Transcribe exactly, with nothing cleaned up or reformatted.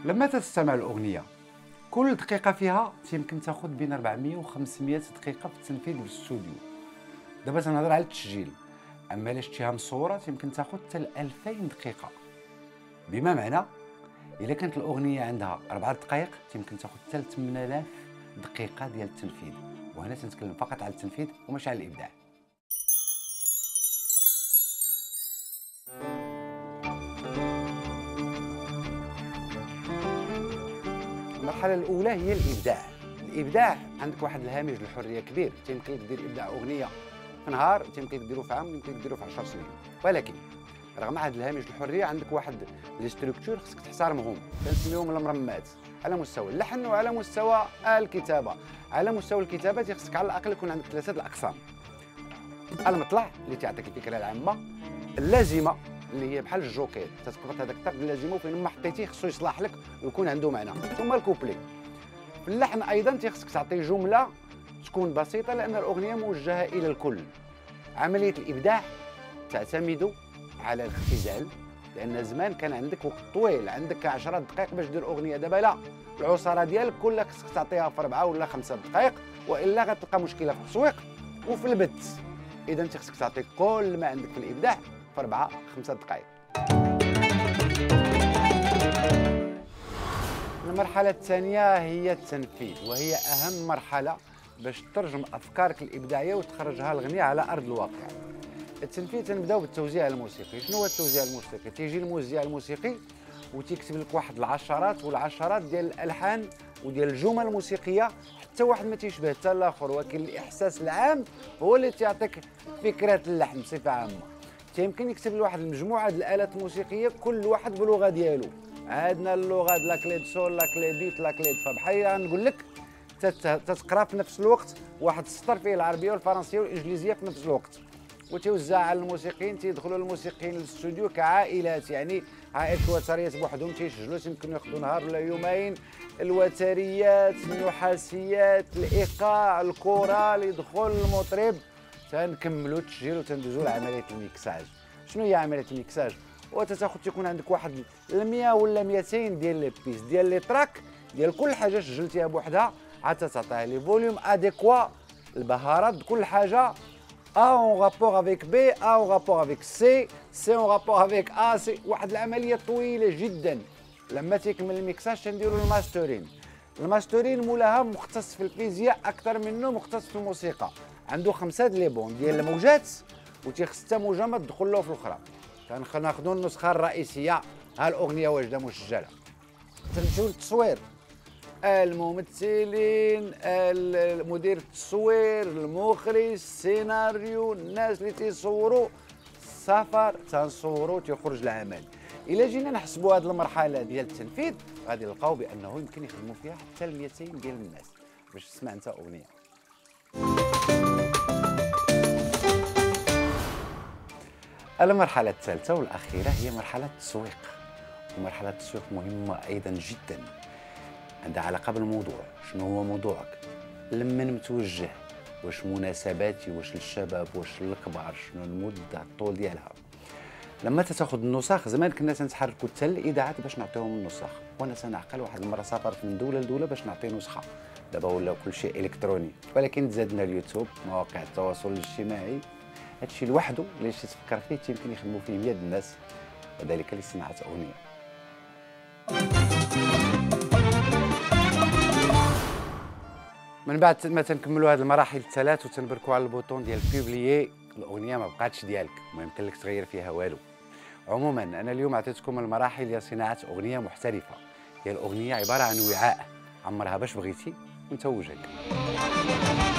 لما تستمع الأغنية كل دقيقة فيها يمكن تاخذ بين أربعمية و خمسمية دقيقة في التنفيذ بالاستوديو. دابا تنهضر على التسجيل، أما إلا شتيها مصورة يمكن تاخذ حتى ألفين دقيقة. بما معنى إلا كانت الأغنية عندها أربعة دقائق يمكن تاخذ حتى ثمانية آلاف دقيقة ديال التنفيذ، وهنا تنتكلم فقط على التنفيذ وماشي على الإبداع. المرحلة الأولى هي الإبداع. الإبداع عندك واحد الهامش للحرية كبير، يمكن لك دير إبداع أغنية في نهار، يمكن لك ديرو في عام، يمكن لك ديرو في عشر سنين، ولكن رغم هذا الهامش للحرية عندك واحد لي ستركتور خصك تحترمهم، كنسميوهم المرمات، على مستوى اللحن وعلى مستوى الكتابة. على مستوى الكتابة خصك على الأقل يكون عندك ثلاثة الأقسام: المطلع اللي تعطيك الفكرة العامة، اللازمة اللي هي بحال الجوكيت، تتقبط هذاك الطرف اللازمه وفين ما حطيتيه خصو يصلح لك ويكون عنده معنى، ثم الكوبلي. في اللحن ايضا تيخصك تعطي جمله تكون بسيطه لان الاغنيه موجهه الى الكل. عمليه الابداع تعتمد على الاختزال، لان زمان كان عندك وقت طويل، عندك عشرة دقائق باش دير اغنيه. دابا لا، العصاره ديالك كلها خصك تعطيها في اربعه ولا خمسه دقائق، والا غتلقى مشكله في التسويق وفي البث. اذا انت خصك تعطي كل ما عندك في الابداع في أربعة خمسة دقائق. المرحلة الثانية هي التنفيذ، وهي أهم مرحلة باش تترجم أفكارك الإبداعية وتخرجها الغنية على أرض الواقع. التنفيذ تنبداو بالتوزيع الموسيقي. شنو هو التوزيع الموسيقي؟ تيجي الموزع الموسيقي وتيكتب لك واحد العشرات والعشرات ديال الألحان وديال الجمل الموسيقية، حتى واحد ما تيشبه حتى الآخر، ولكن الإحساس العام هو اللي تيعطيك فكرة اللحن بصفة عامة. يمكن يكتب لواحد المجموعه ديال الالات الموسيقيه كل واحد باللغه ديالو. عندنا اللغه لا كلي سول، لا كلي دوت، لا كلي فا، بحال نقول لك تتقرا في نفس الوقت واحد السطر فيه العربيه والفرنسيه والانجليزيه في نفس الوقت، وتوزع على الموسيقيين. تيدخلوا الموسيقيين للاستوديو كعائلات، يعني عائله الوتريات بوحدهم تيسجلوا، يمكن ياخذوا نهار ولا يومين. الوتريات، النحاسيات، الايقاع، الكورال، يدخل المطرب، تنكملوا التسجيل وتندوزوا لعمليه الميكساج. شنو هي عمليه الميكساج؟ وتتاخذ تيكون عندك واحد مية ولا مئتين ديال لي بيس ديال لي تراك ديال كل حاجه سجلتيها بوحدها، عاد تعطيها لي فوليوم اديكوا، البهارات كل حاجه ا اون رابور افيك بي، ا اون رابور افيك سي، سي اون رابور افيك ا سي. واحد العمليه طويله جدا. لما تيكمل الميكساج تنديروا الماستورين. الماستورين مولاها مختص في الفيزياء اكثر منه مختص في الموسيقى، عنده خمسه لي بون ديال الموجات وتيخص حتى موجه ما تدخل له في الاخرى. كناخذوا النسخه الرئيسيه، ها الاغنيه واجده مسجله. تمشيو للتصوير، الممثلين، مدير التصوير، المخرج، السيناريو، الناس اللي تيصوروا، السفر تنصوروا تيخرج العمل. الا جينا نحسبوا هذه المرحله ديال التنفيذ غادي نلقاو بانه يمكن يخدموا فيها حتى ل مئتين ديال الناس باش تسمع انت اغنيه. المرحلة الثالثة والأخيرة هي مرحلة التسويق. ومرحلة التسويق مهمة أيضا جدا، عندها علاقة بالموضوع. شنو هو موضوعك؟ لمن متوجه؟ واش مناسباتي؟ واش للشباب؟ واش للكبار؟ شنو المدة الطول ديالها؟ لما تاخذ النسخ، زمان كنا تنتحركوا حتى الاذاعات باش نعطيهم النسخ، وانا تنعقل واحد المره سافرت من دوله لدوله باش نعطي نسخه. دابا ولا كل شيء الكتروني، ولكن زادنا اليوتيوب، مواقع التواصل الاجتماعي، هادشي لوحده اللي شي تفكر فيه يمكن يخدموا فيه مية الناس، وذلك لصناعه اغنيه. من بعد ما تنكملوا هذه المراحل الثلاث وتنبركوا على البوطون ديال بوبليي، الاغنيه ما بقاتش ديالك، ما يمكن لك تغير فيها والو. عموما انا اليوم عطيتكم المراحل ديال صناعه اغنيه محترفه. هي الاغنيه عباره عن وعاء عمرها باش بغيتي وانت وجهك.